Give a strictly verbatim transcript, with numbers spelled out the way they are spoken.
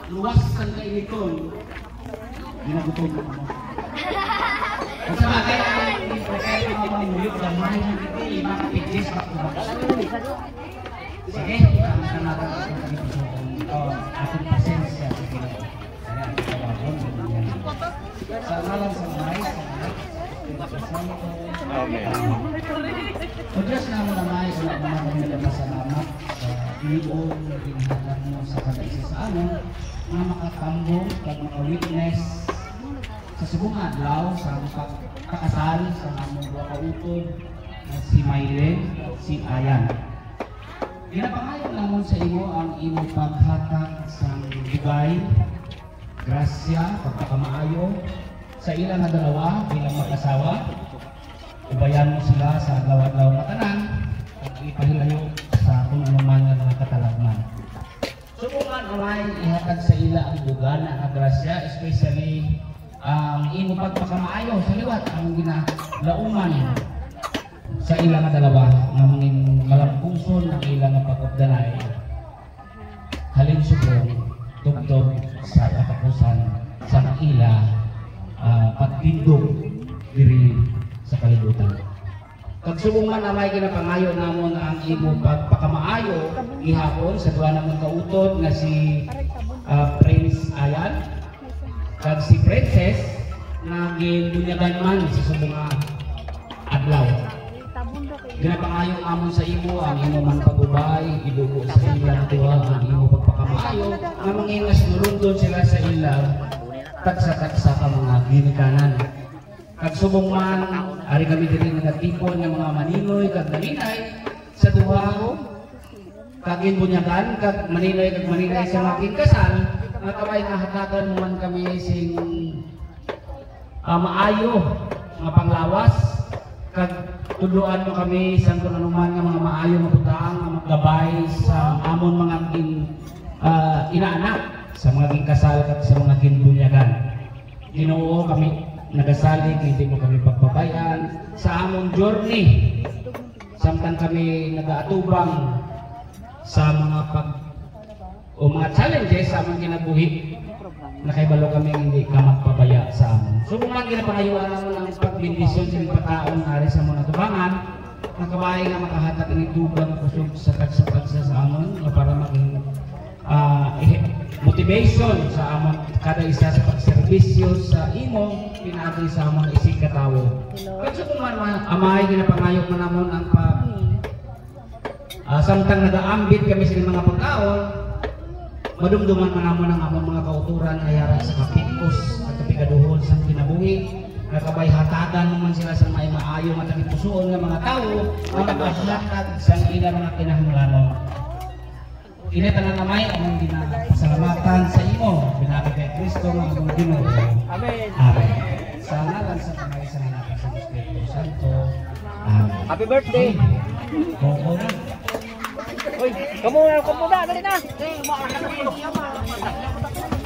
luwas ang kainiton. Ginagutom mo. At sa bagay, kaya mga mamulip, damay ng iti, mga pigis, sige, ang sanatan ko sa kanipusong ito, ating pasensya sa Pilipinas. Kaya ang tawagon, sa ngalan sa mga o Diyos naman na may wala naman kami nagpasalamat sa iyon na ginagawa mo sa kada-isa sa amin na makatambong at maka-witness sa subong adlaw sa pagkakasal sa among dua ka utod na si Maylen at si Ayan. Ginapangayon naman sa imo ang imo paghatag sa bugay, grasya, pagkakamaayo sa ilang na dalawa bilang mag-asawa. Ubayan mo sila sa adlaw-adlaw na tanan at ipahilayo sa kung anuman nga mga katalagman. Subukan amay ihatag sa ila ang bugana nga grasya, especially ang um, imo pagpakamaayo sa liwat ang ginalauman sa ila nga dalawa nga mangin malampuson ang ila nga pagkabdanay. Halin subong tugtog sa katapusan sa ila uh, pagtindog diri sa kalibutan. Kagsubong man na may ginapangayo namon ang imo pagpakamaayo gihapon sa duha namon kautod nga si uh, Prince Ayan kag si Princess na ginbunyagan man sa subong adlaw. Ginapangayo amon sa imo ang imo man pagubay, idugo sa ila duha ang imo pagpakamaayo nga mangingas nulundon sila sa ila taksa-taksa ka mga ginikanan. Kagsubong man, ari kami diri nagatipon ng mga maninoy kag naninay sa duha kagin bunyagan kag maninoy kag maninay sa making kasal nga kabay nahatagan man kami sing uh, maayo nga panglawas kag tudloan mo kami sa kung anuman nga mga maayo nga butang nga maggabay sa amon mga kin uh, inaanak sa mga king kasal kag sa mga kin bunyagan. Ginoo kami nagasalig, hindi mo kami pagbabayan sa among journey samtang kami nagaatubang sa mga pag o mga challenges sa among kinabuhi nakaibalo kami hindi ka magpabaya sa amon. So kung man ginapangayuan naman ang pagbindisyon sa pagkaon na sa mga tubangan nakabay nga makahatag ng tugang kusog sa kagsa sa amon para maging uh, motivation sa amon kada isa sa pagserbisyo sa imo pinaagi sa amon isig katawo. Kasi kung man amay ginapangayo man namon ang pag uh, samtang nagaambit kami sa mga pagkaon madumduman man namon ang amon mga kauturan ayara sa kapikos at kapigaduhon sa kinabuhi nakabay hatagan naman sila sa may maayo matagi pusoon ng mga tao ang naghahatag sa ila mga kinahanglanon. Ini tanan namay among ginapasalamatan sa imo binabi kay Kristo nga among Ginoo. Amen. Amen. Sa ngalan sa Panginoon sa anak sa Espiritu Santo. Amen. Happy birthday. Oo na. Uy, kamu kamu na dali na.